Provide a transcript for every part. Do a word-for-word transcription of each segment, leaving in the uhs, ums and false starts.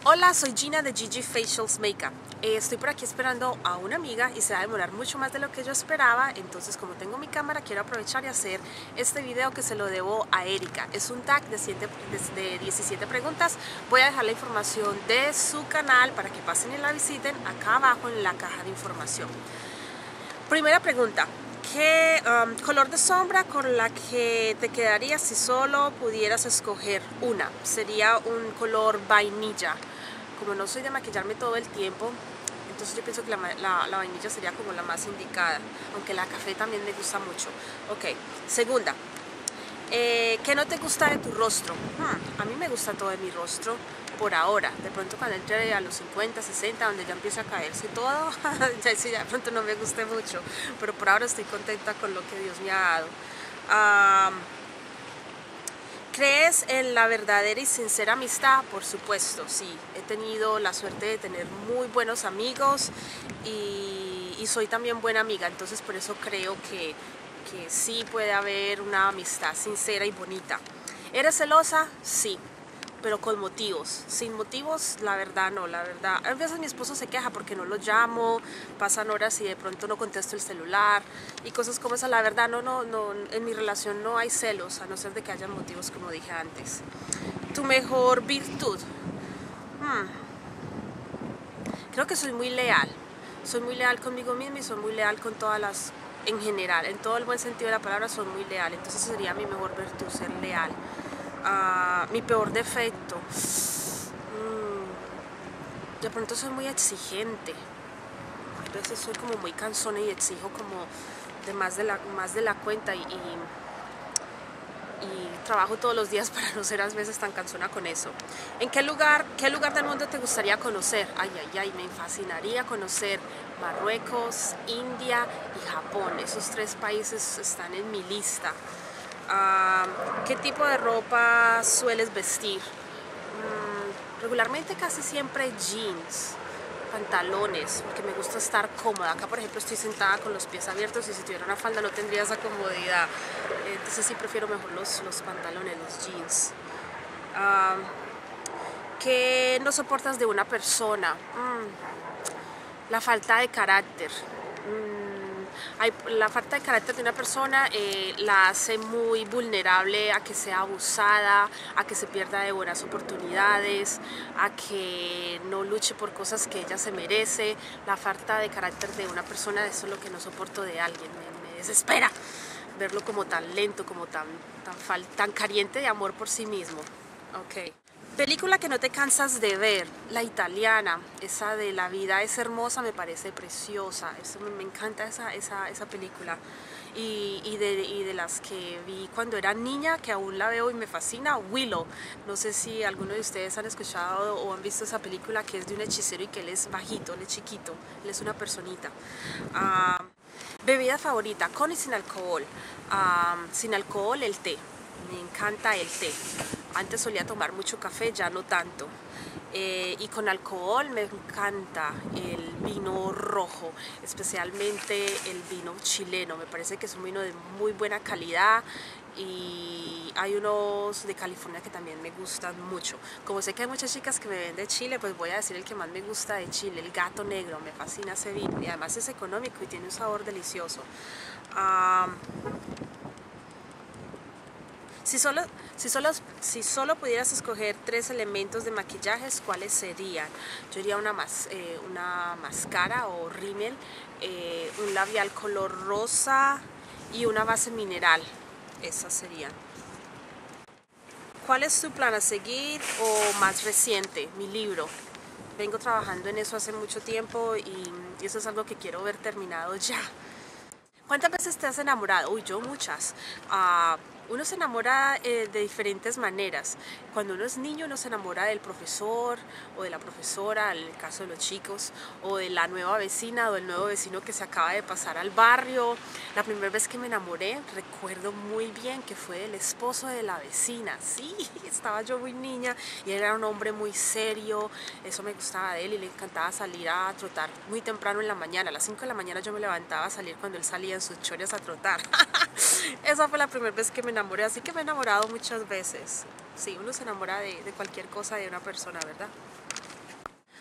Hola, soy Gina de Gigi Facials Makeup. Eh, estoy por aquí esperando a una amiga y se va a demorar mucho más de lo que yo esperaba. Entonces, como tengo mi cámara, quiero aprovechar y hacer este video que se lo debo a Erika. Es un tag de, siete, de diecisiete preguntas. Voy a dejar la información de su canal para que pasen y la visiten acá abajo en la caja de información. Primera pregunta. ¿Qué um, color de sombra con la que te quedarías si solo pudieras escoger una? Sería un color vainilla. Como no soy de maquillarme todo el tiempo, entonces yo pienso que la, la, la vainilla sería como la más indicada, aunque la café también me gusta mucho. Ok, segunda. Eh, ¿Qué no te gusta de tu rostro? Hmm, a mí me gusta todo de mi rostro por ahora. De pronto cuando entre a los cincuenta, sesenta, donde ya empieza a caerse todo, ya, sí, ya de pronto no me guste mucho. Pero por ahora estoy contenta con lo que Dios me ha dado. Um, ¿Crees en la verdadera y sincera amistad? Por supuesto, sí. He tenido la suerte de tener muy buenos amigos y, y soy también buena amiga. Entonces por eso creo que que sí puede haber una amistad sincera y bonita. ¿Eres celosa? Sí, pero con motivos. Sin motivos, la verdad no, la verdad. A veces mi esposo se queja porque no lo llamo, pasan horas y de pronto no contesto el celular y cosas como esa. La verdad no, no, no, en mi relación no hay celos, a no ser de que hayan motivos como dije antes. ¿Tu mejor virtud? Hmm. Creo que soy muy leal. Soy muy leal conmigo misma y soy muy leal con todas las... en general, en todo el buen sentido de la palabra, soy muy leal. Entonces sería mi mejor virtud, ser leal. Uh, mi peor defecto, mm, de pronto soy muy exigente. A veces soy como muy cansona y exijo como de más de la, más de la cuenta y, y, y trabajo todos los días para no ser a veces tan cansona con eso. ¿En qué lugar, qué lugar del mundo te gustaría conocer? Ay, ay, ay, me fascinaría conocer Marruecos, India y Japón. Esos tres países están en mi lista. Uh, ¿Qué tipo de ropa sueles vestir? Mm, regularmente casi siempre jeans, pantalones, porque me gusta estar cómoda. Acá por ejemplo estoy sentada con los pies abiertos y si tuviera una falda no tendría esa comodidad. Entonces sí prefiero mejor los, los pantalones, los jeans. Uh, ¿Qué no soportas de una persona? Mm, la falta de carácter. Mm, hay, la falta de carácter de una persona eh, la hace muy vulnerable a que sea abusada, a que se pierda de buenas oportunidades, a que no luche por cosas que ella se merece. La falta de carácter de una persona, eso es lo que no soporto de alguien, me, me desespera verlo como tan lento, como tan, tan, fal, tan carente de amor por sí mismo. Okay. Película que no te cansas de ver, La Italiana, esa de La vida es hermosa, me parece preciosa, eso me, me encanta esa, esa, esa película. Y, y, de, y de las que vi cuando era niña, que aún la veo y me fascina, Willow. No sé si alguno de ustedes han escuchado o han visto esa película, que es de un hechicero y que él es bajito, él es chiquito, él es una personita. Uh, bebida favorita, con y sin alcohol. Uh, sin alcohol, el té. Me encanta el té. Antes solía tomar mucho café, ya no tanto. Eh, y con alcohol me encanta el vino rojo, especialmente el vino chileno. Me parece que es un vino de muy buena calidad y hay unos de California que también me gustan mucho. Como sé que hay muchas chicas que me ven de Chile, pues voy a decir el que más me gusta de Chile, el Gato Negro. Me fascina ese vino y además es económico y tiene un sabor delicioso. Um, Si solo, si, solo, si solo pudieras escoger tres elementos de maquillajes, ¿cuáles serían? Yo diría una, mas, eh, una máscara o rímel, eh, un labial color rosa y una base mineral. Esas serían. ¿Cuál es tu plan a seguir o más reciente? Mi libro. Vengo trabajando en eso hace mucho tiempo y, y eso es algo que quiero ver terminado ya. ¿Cuántas veces te has enamorado? Uy, yo muchas. Uh, uno se enamora eh, de diferentes maneras. Cuando uno es niño, uno se enamora del profesor o de la profesora, en el caso de los chicos, o de la nueva vecina o del nuevo vecino que se acaba de pasar al barrio. La primera vez que me enamoré, recuerdo muy bien que fue del esposo de la vecina. Sí, estaba yo muy niña y él era un hombre muy serio. Eso me gustaba de él y le encantaba salir a trotar muy temprano en la mañana. A las cinco de la mañana yo me levantaba a salir cuando él salía en sus chores a trotar. Esa fue la primera vez que me enamoré, así que me he enamorado muchas veces. Sí, uno se enamora de, de cualquier cosa de una persona, ¿verdad?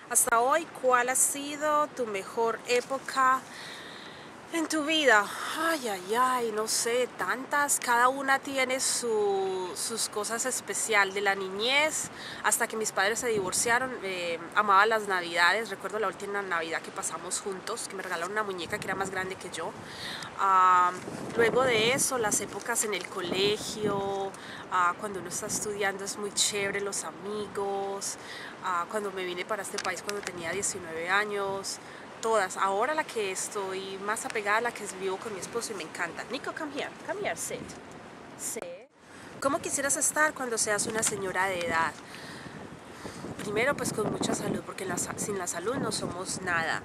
Hasta hoy, ¿cuál ha sido tu mejor época en tu vida? Ay, ay, ay, no sé, tantas. Cada una tiene su, sus cosas especiales. De la niñez hasta que mis padres se divorciaron, eh, amaba las navidades. Recuerdo la última Navidad que pasamos juntos, que me regalaron una muñeca que era más grande que yo. Uh, luego de eso, las épocas en el colegio, uh, cuando uno está estudiando es muy chévere, los amigos. Uh, cuando me vine para este país cuando tenía diecinueve años. Todas. Ahora la que estoy más apegada a la que vivo con mi esposo y me encanta. Nico, come here, come here, sit. Sit. ¿Cómo quisieras estar cuando seas una señora de edad? Primero, pues con mucha salud, porque la, sin la salud no somos nada.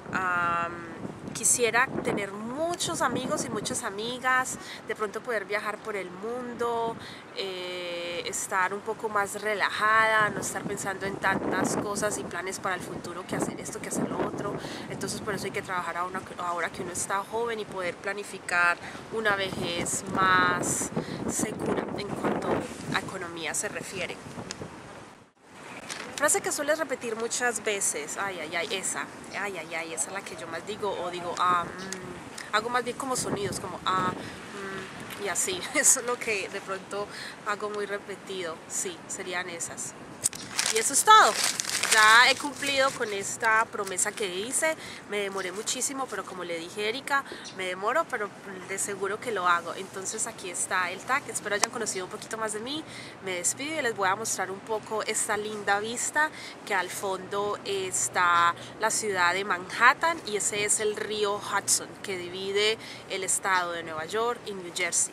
Um, quisiera tener muchos amigos y muchas amigas, de pronto poder viajar por el mundo, eh, estar un poco más relajada, no estar pensando en tantas cosas y planes para el futuro, que hacer esto, que hacer lo otro. Entonces por eso hay que trabajar ahora, ahora que uno está joven y poder planificar una vejez más segura en cuanto a economía se refiere. Frase que sueles repetir muchas veces, ay, ay, ay, esa, ay, ay, ay, esa es la que yo más digo, o digo, ah, mmm, hago más bien como sonidos, como, ah, mmm, y así, eso es lo que de pronto hago muy repetido, sí, serían esas. Y eso es todo. Ya he cumplido con esta promesa que hice, me demoré muchísimo, pero como le dije a Erika, me demoro, pero de seguro que lo hago. Entonces aquí está el tag, espero hayan conocido un poquito más de mí, me despido y les voy a mostrar un poco esta linda vista, que al fondo está la ciudad de Manhattan y ese es el río Hudson, que divide el estado de Nueva York y New Jersey.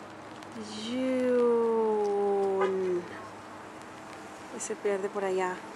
June. Y se pierde por allá.